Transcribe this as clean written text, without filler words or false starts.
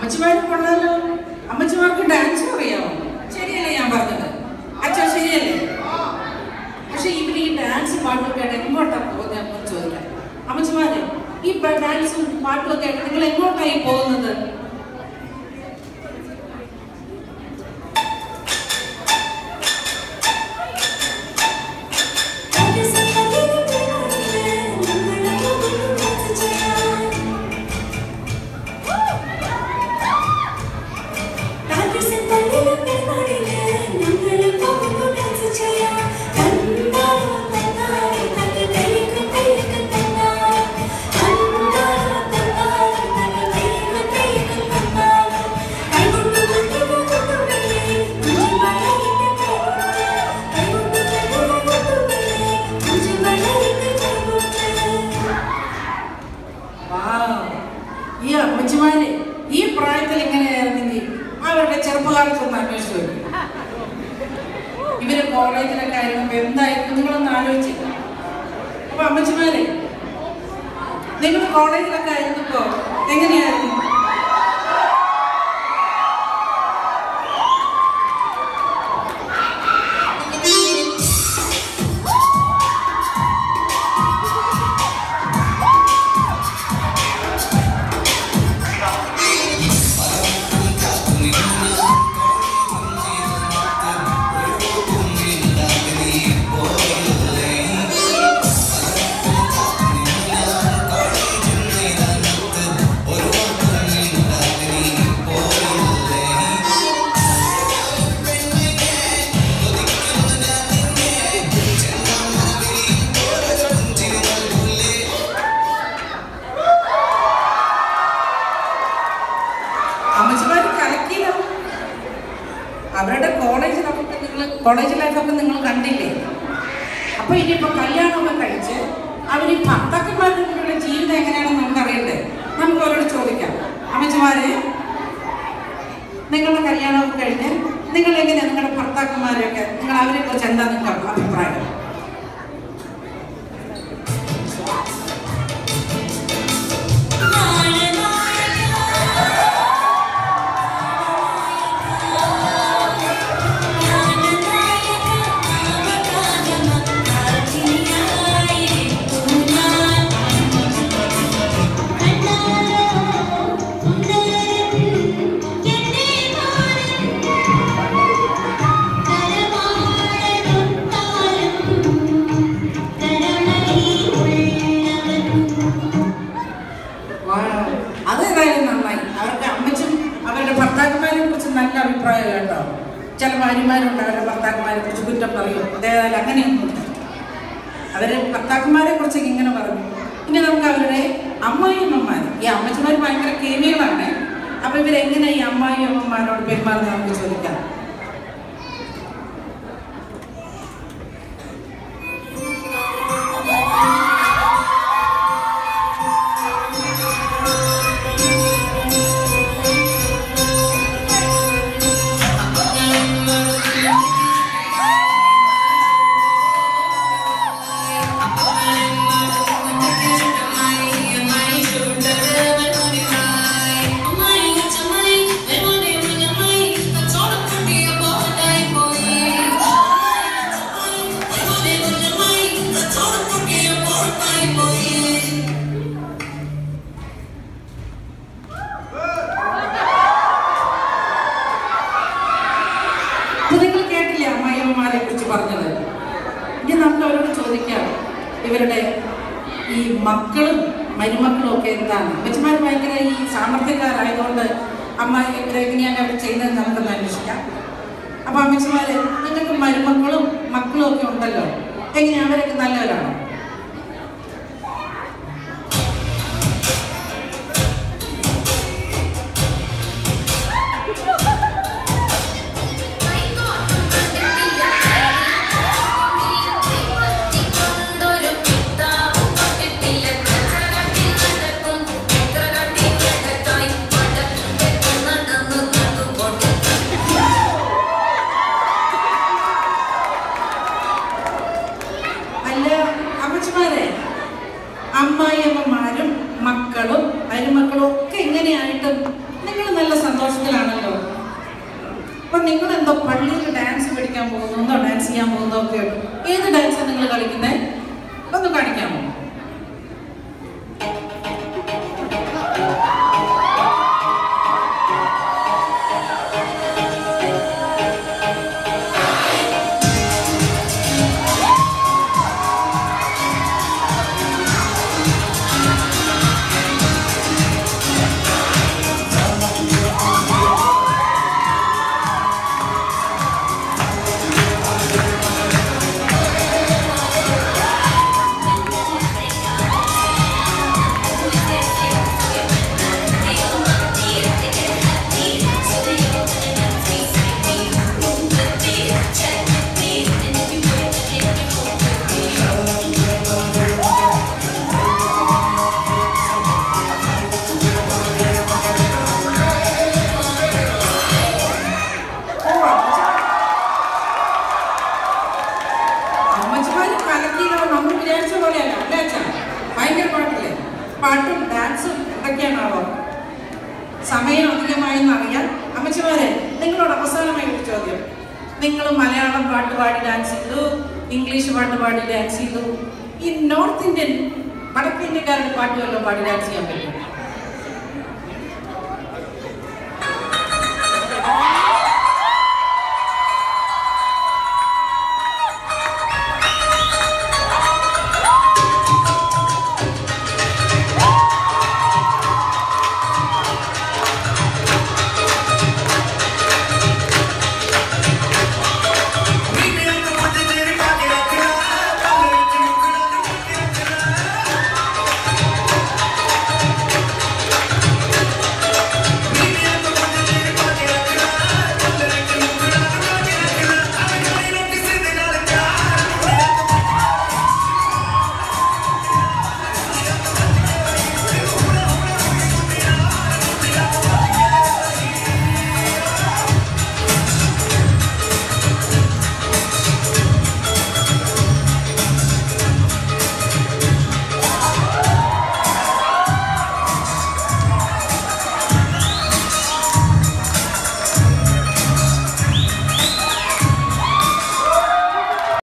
അമ്മച്ചിമാർക്ക് കൊള്ളാലോ. അമ്മച്ചിമാർക്ക് ഡാൻസും അറിയാമോ? ശരിയല്ലേ ഞാൻ പറഞ്ഞത്? അച്ഛാ ശരിയല്ലേ? പക്ഷെ ഇവര് ഈ ഡാൻസ് പാട്ടൊക്കെ ആയിട്ട് എങ്ങോട്ടാ പോകുന്നതെന്ന് ചോദിക്കാം. അമ്മച്ചിമാരെ, ഈ ഡാൻസും പാട്ടൊക്കെ ആയിട്ട് നിങ്ങൾ എങ്ങോട്ടായി പോകുന്നത്? ഈ അമ്മച്ചിമാര് ഈ പ്രായത്തിൽ ഇങ്ങനെയായിരുന്നെങ്കിൽ അവരുടെ ചെറുപ്പകാലത്തൊന്ന് അന്വേഷിച്ചു വരും. ഇവര് കോളേജിലൊക്കെ ആയിരുന്നപ്പോ എന്തായിരുന്നു നിങ്ങളൊന്ന് ആലോചിച്ചില്ല? അപ്പൊ അമ്മച്ചിമാരെ, നിങ്ങൾ കോളേജിലൊക്കെ ആയിരുന്നപ്പോ എങ്ങനെയായിരുന്നു? അമ്മച്ചിമാര് കലക്കിയില്ല. അവരുടെ കോളേജ് ലൈഫൊക്കെ നിങ്ങൾ കണ്ടില്ലേ? അപ്പൊ ഇനിയിപ്പോ കല്യാണമൊക്കെ കഴിച്ച് അവർ ഈ ഭർത്താക്കന്മാരുടെ ജീവിതം എങ്ങനെയാണെന്ന് നമുക്കറിയണ്ടേ? നമുക്ക് അവരോട് ചോദിക്കാം. അമ്മച്ചിമാരെ, നിങ്ങളുടെ കല്യാണമൊക്കെ കഴിഞ്ഞ് നിങ്ങൾ എങ്ങനെയാണ് നിങ്ങളുടെ ഭർത്താക്കന്മാരെയൊക്കെ നിങ്ങൾ അവരെ കുറിച്ച് എന്താ നിങ്ങൾക്ക് അഭിപ്രായം? അതേതായാലും നന്നായി. അവർക്ക് അമ്മച്ചും അവരുടെ ഭർത്താക്കന്മാരെ കുറിച്ച് നല്ല അഭിപ്രായം കേട്ടോ. ചില ഭാര്യമാരുണ്ട് അവരുടെ ഭർത്താക്കന്മാരെ കുറിച്ച് കുറ്റം പറയും. അതേതായാലും അങ്ങനെയൊന്നുമില്ല. അവര് ഭർത്താക്കന്മാരെ കുറിച്ചൊക്കെ ഇങ്ങനെ പറഞ്ഞു. ഇനി നമുക്ക് അവരുടെ അമ്മായിയമ്മമാർ, ഈ അമ്മച്ചിമാർ ഭയങ്കര കേമികളാണ്. അപ്പൊ ഇവരെങ്ങനെ ഈ അമ്മായിയമ്മമാരോട് പെരുമാറുന്നത് നമുക്ക് ചോദിക്കാം. നിങ്ങൾ കേട്ടില്ലേ അമ്മായിയമ്മമാരെ കുറിച്ച് പറഞ്ഞത്? ഇനി നമുക്ക് അവരോട് ചോദിക്കാം, ഇവരുടെ ഈ മക്കളും മരുമക്കളും ഒക്കെ എന്താണ്? അമ്മച്ചിമാർ ഭയങ്കര ഈ സാമർത്ഥ്യക്കാരായതുകൊണ്ട് അമ്മായി ഇവരെങ്ങനെയാണ് അവർ ചെയ്യുന്നതെന്ന് നമുക്കൊന്ന് അന്വേഷിക്കാം. അപ്പൊ അമ്മച്ചിമാര്, നിങ്ങൾക്ക് മരുമക്കളും മക്കളും ഒക്കെ ഉണ്ടല്ലോ, എങ്ങനെയാ? അവരൊക്കെ നല്ലവരാണോ? അമ്മായിയമ്മമാരും മക്കളും മരുമക്കളും ഒക്കെ എങ്ങനെയായിട്ടും നിങ്ങൾ നല്ല സന്തോഷത്തിലാണല്ലോ. അപ്പൊ നിങ്ങൾ എന്തോ പള്ളിയിൽ ഡാൻസ് പഠിക്കാൻ പോകുന്നോ ഡാൻസ് ചെയ്യാൻ പോകുന്നോ ഒക്കെ ഏത് ഡാൻസാണ് നിങ്ങൾ കളിക്കുന്നത്? ഒന്ന് കാണിക്കാമോ? പാട്ടും ഡാൻസും എന്തൊക്കെയാണാവോ? സമയം അധികമായെന്ന് അറിയാം. അമ്മച്ചിമാരെ, നിങ്ങളോട് അവസാനമായി ഒരു ചോദ്യം. നിങ്ങൾ മലയാളം പാട്ട് പാടി ഡാൻസ് ചെയ്തു, ഇംഗ്ലീഷ് പാട്ട് പാടി ഡാൻസ് ചെയ്തു, ഈ നോർത്ത് ഇന്ത്യൻ വടക്ക് ഇന്ത്യക്കാരുടെ പാട്ട് വല്ലതും പാടി ഡാൻസ് ചെയ്യാൻ പറ്റും?